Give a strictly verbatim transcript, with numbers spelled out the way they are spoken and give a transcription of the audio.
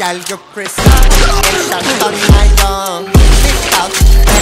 Girl, you crystal, it's a done my young.